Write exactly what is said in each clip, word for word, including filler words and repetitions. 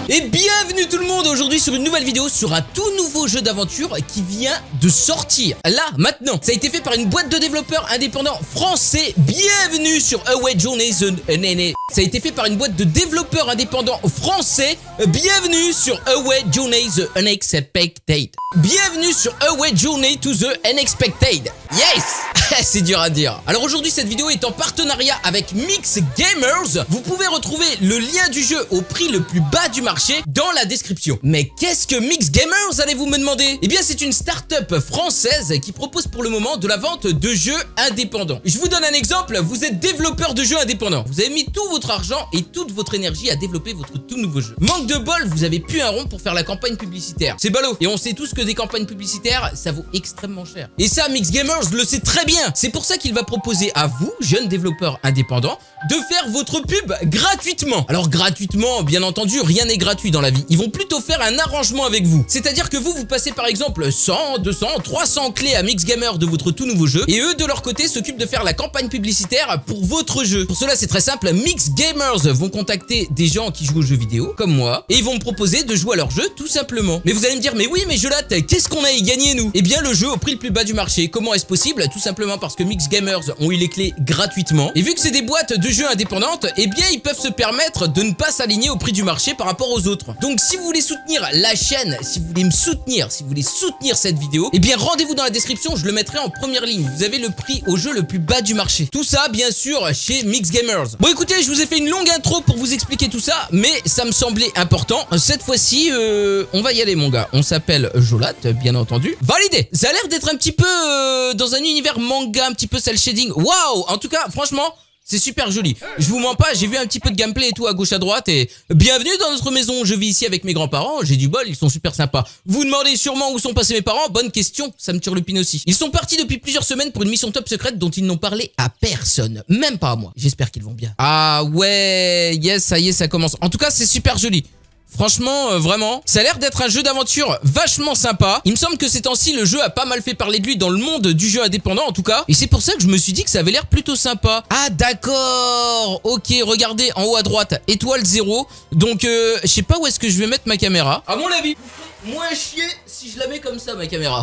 Et bienvenue tout le monde aujourd'hui sur une nouvelle vidéo sur un tout nouveau jeu d'aventure qui vient de sortir. Là, maintenant, ça a été fait par une boîte de développeurs indépendants français. Bienvenue sur Away Journey the Nene. Ça a été fait par une boîte de développeurs indépendants français. Bienvenue sur Away Journey the Unexpected. Bienvenue sur Away Journey to the Unexpected. Yes. C'est dur à dire. Alors aujourd'hui cette vidéo est en partenariat avec Mix Gamers. Vous pouvez retrouver le lien du jeu au prix le plus bas du marché dans la description. Mais qu'est-ce que Mix Gamers, allez-vous me demander? Eh bien c'est une start-up française qui propose pour le moment de la vente de jeux indépendants. Je vous donne un exemple, vous êtes développeur de jeux indépendants. Vous avez mis tout votre argent et toute votre énergie à développer votre tout nouveau jeu. Manque de bol, vous avez pu un rond pour faire la campagne publicitaire. C'est ballot. Et on sait tous que des campagnes publicitaires, ça vaut extrêmement cher. Et ça, Mix Gamers le sait très bien. C'est pour ça qu'il va proposer à vous, jeunes développeurs indépendants, de faire votre pub gratuitement. Alors gratuitement, bien entendu, rien n'est gratuit dans la vie. Ils vont plutôt faire un arrangement avec vous. C'est-à-dire que vous, vous passez par exemple cent, deux cents, trois cents clés à Mix Gamers de votre tout nouveau jeu. Et eux, de leur côté, s'occupent de faire la campagne publicitaire pour votre jeu. Pour cela, c'est très simple. Mix Gamers vont contacter des gens qui jouent aux jeux vidéo, comme moi, et ils vont me proposer de jouer à leur jeu, tout simplement. Mais vous allez me dire, mais oui, mais Jolat, qu'est-ce qu'on a à y gagner, nous? Eh bien, le jeu au prix le plus bas du marché. Comment est-ce possible? Tout simplement parce que Mix Gamers ont eu les clés gratuitement. Et vu que c'est des boîtes de jeux indépendantes, eh bien, ils peuvent se permettre de ne pas s'aligner au prix du marché par rapport aux autres. Donc, si vous voulez soutenir la chaîne, si vous voulez me soutenir, si vous voulez soutenir cette vidéo, eh bien, rendez-vous dans la description, je le mettrai en première ligne. Vous avez le prix au jeu le plus bas du marché. Tout ça, bien sûr, chez Mix Gamers. Bon, écoutez, je vous ai fait une longue intro pour vous expliquer tout ça, mais ça me semblait important. Cette fois-ci, euh, on va y aller, mon gars. On s'appelle Jolat, bien entendu. Validé. Ça a l'air d'être un petit peu euh, dans un univers manga, un petit peu cel shading. Waouh! En tout cas, franchement, c'est super joli. Je vous mens pas, j'ai vu un petit peu de gameplay et tout à gauche à droite et bienvenue dans notre maison. Je vis ici avec mes grands-parents, j'ai du bol, ils sont super sympas. Vous demandez sûrement où sont passés mes parents? Bonne question, ça me turlupine aussi. Ils sont partis depuis plusieurs semaines pour une mission top secrète dont ils n'ont parlé à personne, même pas à moi. J'espère qu'ils vont bien. Ah ouais, yes, ça y est, ça commence. En tout cas, c'est super joli. Franchement, euh, vraiment, ça a l'air d'être un jeu d'aventure vachement sympa. Il me semble que ces temps-ci, le jeu a pas mal fait parler de lui dans le monde du jeu indépendant, en tout cas. Et c'est pour ça que je me suis dit que ça avait l'air plutôt sympa. Ah, d'accord. Ok, regardez, en haut à droite, étoile zéro. Donc, euh, je sais pas où est-ce que je vais mettre ma caméra. À mon avis, moins chier si je la mets comme ça, ma caméra.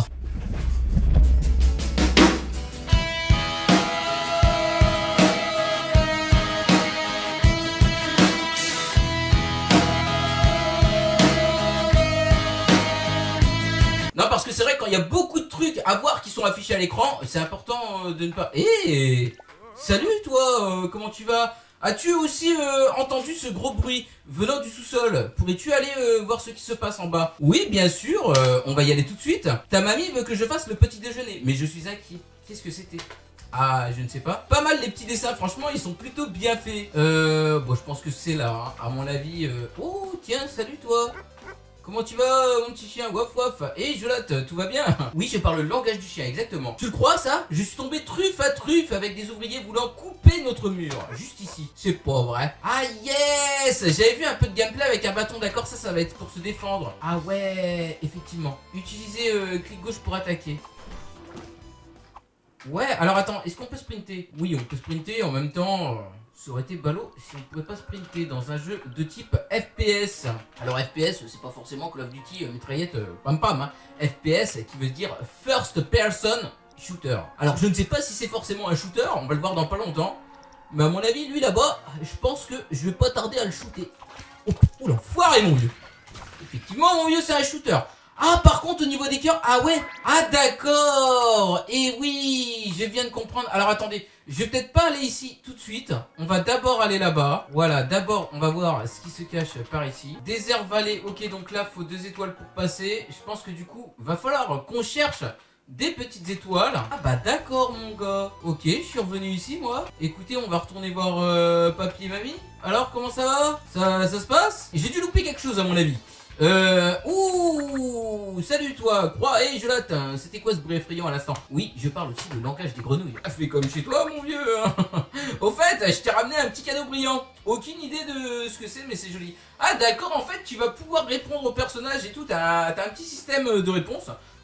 Non, parce que c'est vrai que quand il y a beaucoup de trucs à voir qui sont affichés à l'écran, c'est important euh, de ne pas... Eh hey, salut toi, euh, comment tu vas? As-tu aussi euh, entendu ce gros bruit venant du sous-sol? Pourrais-tu aller euh, voir ce qui se passe en bas? Oui, bien sûr, euh, on va y aller tout de suite. Ta mamie veut que je fasse le petit déjeuner, mais je suis inquiet. Qu'est-ce que c'était? Ah, je ne sais pas. Pas mal les petits dessins, franchement, ils sont plutôt bien faits. Euh, bon, je pense que c'est là, hein, à mon avis. Euh... Oh, tiens, salut toi. Comment tu vas, mon petit chien? Waf waf. Hé, hey, Jolat, tout va bien? Oui, je parle le langage du chien, exactement. Tu le crois, ça? Je suis tombé truffe à truffe avec des ouvriers voulant couper notre mur. Juste ici. C'est pas vrai. Ah, yes! J'avais vu un peu de gameplay avec un bâton, d'accord? Ça, ça va être pour se défendre. Ah ouais, effectivement. Utilisez euh, clic gauche pour attaquer. Ouais, alors attends, est-ce qu'on peut sprinter? Oui, on peut sprinter en même temps... Euh... Ça aurait été ballot si on ne pouvait pas sprinter dans un jeu de type F P S. Alors F P S, c'est pas forcément Call of Duty, euh, mitraillette, euh, pam pam. Hein. F P S qui veut dire First Person Shooter. Alors je ne sais pas si c'est forcément un shooter, on va le voir dans pas longtemps. Mais à mon avis, lui là-bas, je pense que je vais pas tarder à le shooter. Oh, oh l'enfoiré mon vieux. Effectivement mon vieux, c'est un shooter. Ah, par contre, au niveau des cœurs, ah ouais, ah d'accord. Et oui, je viens de comprendre. Alors attendez, je vais peut-être pas aller ici tout de suite. On va d'abord aller là-bas. Voilà, d'abord, on va voir ce qui se cache par ici. Désert Valley, ok, donc là, faut deux étoiles pour passer. Je pense que du coup, va falloir qu'on cherche des petites étoiles. Ah bah d'accord, mon gars. Ok, je suis revenu ici, moi. Écoutez, on va retourner voir euh, papy et mamie. Alors, comment ça va? Ça, ça se passe? J'ai dû louper quelque chose, à mon avis. Euh... Ouh... Salut toi. Croix... Hey Jolat, c'était quoi ce bruit effrayant à l'instant? Oui, je parle aussi le langage des grenouilles. Fais comme chez toi mon vieux. Au fait, je t'ai ramené un petit cadeau brillant. Aucune idée de ce que c'est, mais c'est joli. Ah d'accord, en fait tu vas pouvoir répondre aux personnages et tout. T'as un petit système de réponse.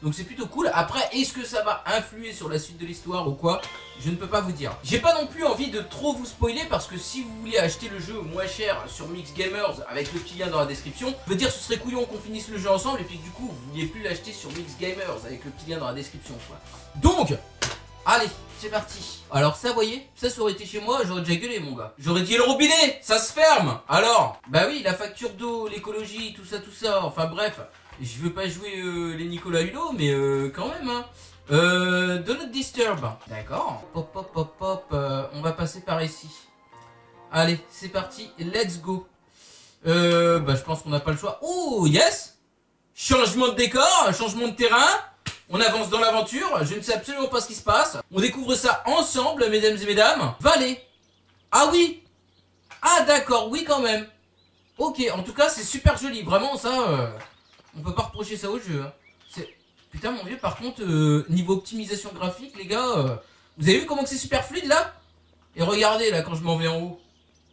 Donc c'est plutôt cool. Après, est-ce que ça va influer sur la suite de l'histoire ou quoi? Je ne peux pas vous dire. J'ai pas non plus envie de trop vous spoiler parce que si vous voulez acheter le jeu moins cher sur Mix Gamers avec le petit lien dans la description, je veux dire ce serait couillon qu'on finisse le jeu ensemble et puis que du coup vous vouliez plus l'acheter sur Mix Gamers avec le petit lien dans la description quoi. Donc, allez, c'est parti. Alors ça, vous voyez, ça, ça aurait été chez moi, j'aurais déjà gueulé, mon gars. J'aurais dit le robinet, ça se ferme. Alors, bah oui, la facture d'eau, l'écologie, tout ça, tout ça. Enfin bref, je veux pas jouer euh, les Nicolas Hulot, mais euh, quand même, hein. Euh, Do Not Disturb. D'accord. Pop, pop, pop, pop. Euh, on va passer par ici. Allez, c'est parti, let's go. Euh, bah je pense qu'on n'a pas le choix. Oh, yes. Changement de décor, changement de terrain. On avance dans l'aventure, je ne sais absolument pas ce qui se passe. On découvre ça ensemble, mesdames et mesdames. Vallée. Ah oui. Ah d'accord, oui quand même. Ok, en tout cas c'est super joli. Vraiment ça, euh, on peut pas reprocher ça au jeu. Hein. C'est... Putain mon vieux, par contre, euh, niveau optimisation graphique, les gars, euh, vous avez vu comment c'est super fluide là? Et regardez là quand je m'en vais en haut.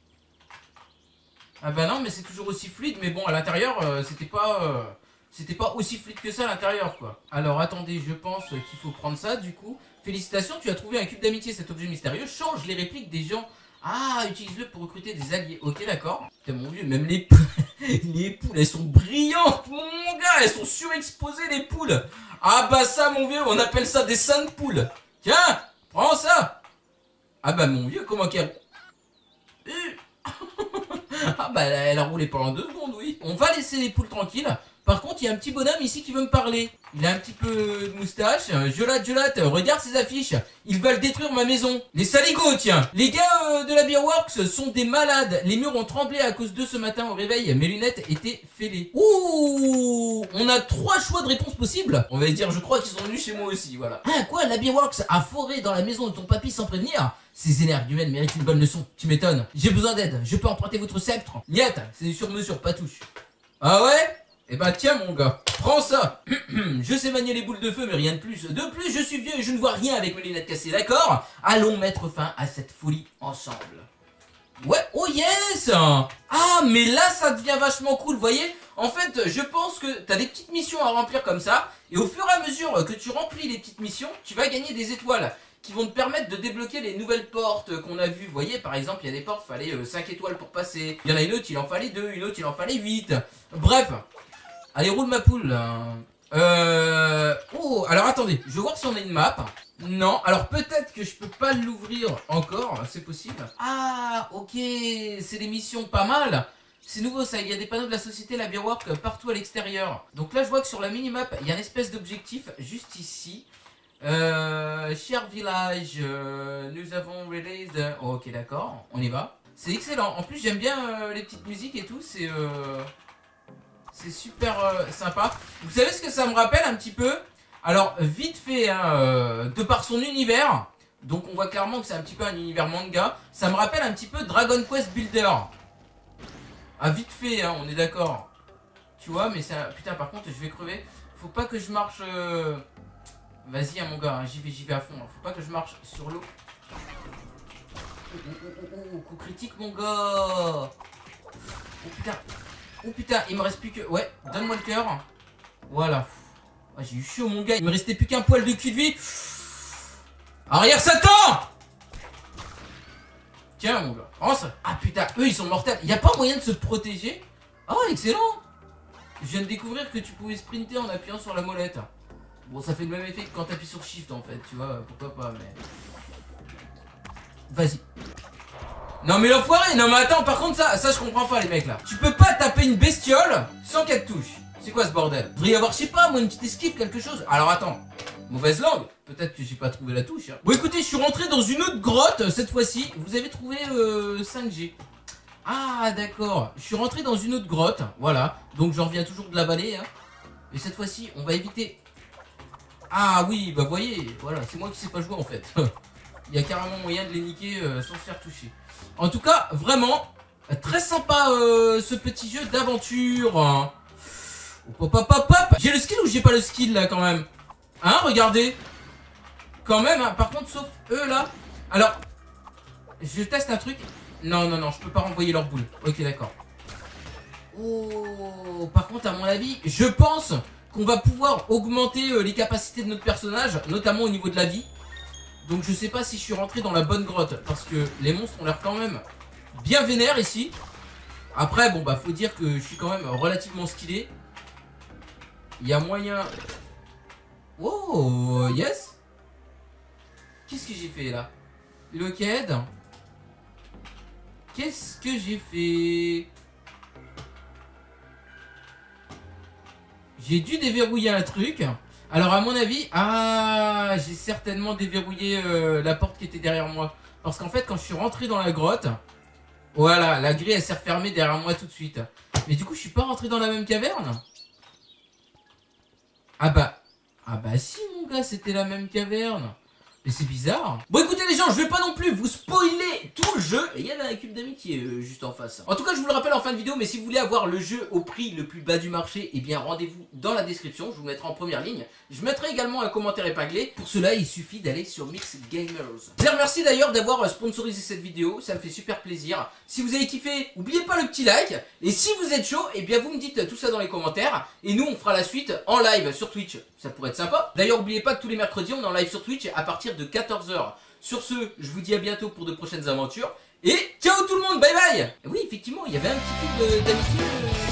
Ah bah non, mais c'est toujours aussi fluide, mais bon, à l'intérieur, euh, c'était pas... Euh... C'était pas aussi fluide que ça à l'intérieur quoi. Alors attendez, je pense qu'il faut prendre ça du coup. Félicitations, tu as trouvé un cube d'amitié. Cet objet mystérieux change les répliques des gens. Ah, utilise-le pour recruter des alliés. Ok, d'accord. Putain mon vieux, même les, les poules, elles sont brillantes mon gars. Elles sont surexposées les poules. Ah bah ça mon vieux, on appelle ça des saintes poules. Tiens, prends ça. Ah bah mon vieux, comment qu'elle... Ah bah elle a roulé pendant deux secondes, oui. On va laisser les poules tranquilles. Par contre, il y a un petit bonhomme ici qui veut me parler. Il a un petit peu de moustache. Jolat, Jolat, regarde ces affiches. Ils veulent détruire ma maison. Les saligots, tiens. Les gars euh, de la Beerworks sont des malades. Les murs ont tremblé à cause d'eux ce matin au réveil. Mes lunettes étaient fêlées. Ouh, on a trois choix de réponse possibles. On va se dire, je crois qu'ils sont venus chez moi aussi, voilà. Ah, quoi, la Beerworks a foré dans la maison de ton papy sans prévenir? Ces énerves humaines méritent une bonne leçon. Tu m'étonnes. J'ai besoin d'aide. Je peux emprunter votre sceptre? Niet, c'est sur mesure, pas touche. Ah ouais? Eh bah tiens mon gars, prends ça. Je sais manier les boules de feu mais rien de plus. De plus je suis vieux et je ne vois rien avec mes lunettes cassées, d'accord? Allons mettre fin à cette folie ensemble. Ouais, oh yes. Ah mais là ça devient vachement cool, vous voyez? En fait je pense que t'as des petites missions à remplir comme ça. Et au fur et à mesure que tu remplis les petites missions, tu vas gagner des étoiles qui vont te permettre de débloquer les nouvelles portes qu'on a vues. Vous voyez par exemple il y a des portes, il fallait euh, cinq étoiles pour passer. Il y en a une autre, il en fallait deux, une autre, il en fallait huit. Bref. Allez, roule ma poule là. Euh... Oh, alors attendez, je vais voir si on a une map. Non, alors peut-être que je peux pas l'ouvrir encore, c'est possible. Ah, ok, c'est des missions pas mal. C'est nouveau ça, il y a des panneaux de la société La Beerworks partout à l'extérieur. Donc là je vois que sur la minimap, il y a une espèce d'objectif juste ici. Euh, cher village, euh, nous avons released... Oh, ok d'accord, on y va. C'est excellent, en plus j'aime bien euh, les petites musiques et tout, c'est... Euh... C'est super euh, sympa. Vous savez ce que ça me rappelle un petit peu? Alors, vite fait, hein, euh, de par son univers, donc on voit clairement que c'est un petit peu un univers manga, ça me rappelle un petit peu Dragon Quest Builder. Ah, vite fait, hein, on est d'accord. Tu vois, mais c'est un... Putain, par contre, je vais crever. Faut pas que je marche... Euh... Vas-y, hein, mon gars, hein, j'y vais, j'y vais à fond. Hein. Faut pas que je marche sur l'eau. Oh, oh, oh, oh, oh, coup critique, mon gars. Oh, putain. Oh putain, il me reste plus que... Ouais, donne-moi le cœur. Voilà. Oh, j'ai eu chaud mon gars, il me restait plus qu'un poil de cul de vie. Arrière Satan. Tiens mon gars, prends ça. Ah putain, eux ils sont mortels. Il n'y a pas moyen de se protéger? Ah excellent. Je viens de découvrir que tu pouvais sprinter en appuyant sur la molette. Bon ça fait le même effet que quand t'appuies sur Shift en fait, tu vois, pourquoi pas mais... Vas-y. Non mais l'enfoiré, non mais attends, par contre ça, ça je comprends pas les mecs là. Tu peux pas taper une bestiole sans qu'elle te touche. C'est quoi ce bordel? Il devrait y avoir, je sais pas moi, une petite esquive, quelque chose. Alors attends, mauvaise langue, peut-être que j'ai pas trouvé la touche hein. Bon écoutez, je suis rentré dans une autre grotte, cette fois-ci. Vous avez trouvé euh, cinq G. Ah d'accord, je suis rentré dans une autre grotte, voilà. Donc j'en reviens toujours de la vallée hein. Et cette fois-ci, on va éviter... Ah oui, bah voyez, voilà, c'est moi qui sais pas jouer en fait. Il y a carrément moyen de les niquer euh, sans se faire toucher. En tout cas, vraiment, très sympa euh, ce petit jeu d'aventure. Hop, hop, hop, hop, hop. J'ai le skill ou j'ai pas le skill là quand même? Hein, regardez. Quand même, hein. Par contre, sauf eux là. Alors, je teste un truc. Non, non, non, je peux pas renvoyer leur boule. Ok, d'accord. Oh, par contre, à mon avis, je pense qu'on va pouvoir augmenter euh, les capacités de notre personnage, notamment au niveau de la vie. Donc je sais pas si je suis rentré dans la bonne grotte, parce que les monstres ont l'air quand même bien vénères ici. Après, bon bah faut dire que je suis quand même relativement skillé. Il y a moyen... Oh, yes. Qu'est-ce que j'ai fait là? Lockhead. Qu'est-ce que j'ai fait? J'ai dû déverrouiller un truc. Alors à mon avis, ah, j'ai certainement déverrouillé euh, la porte qui était derrière moi. Parce qu'en fait, quand je suis rentré dans la grotte, voilà, la grille elle s'est refermée derrière moi tout de suite. Mais du coup, je suis pas rentré dans la même caverne. Ah bah, ah bah si mon gars, c'était la même caverne. Mais c'est bizarre. Bon écoutez les gens, je vais pas non plus vous spoiler tout le jeu. Et il y avait un cube d'amis qui est euh, juste en face. En tout cas je vous le rappelle en fin de vidéo, mais si vous voulez avoir le jeu au prix le plus bas du marché, eh bien rendez-vous dans la description, je vous mettrai en première ligne. Je mettrai également un commentaire épinglé. Pour cela il suffit d'aller sur Mix Gamers. Je les remercie d'ailleurs d'avoir sponsorisé cette vidéo, ça me fait super plaisir. Si vous avez kiffé, n'oubliez pas le petit like. Et si vous êtes chaud, eh bien vous me dites tout ça dans les commentaires. Et nous on fera la suite en live sur Twitch, ça pourrait être sympa. D'ailleurs n'oubliez pas que tous les mercredis on est en live sur Twitch à partir de quatorze heures. Sur ce, je vous dis à bientôt pour de prochaines aventures. Et ciao tout le monde, bye bye. Et oui, effectivement, il y avait un petit peu d'amitié.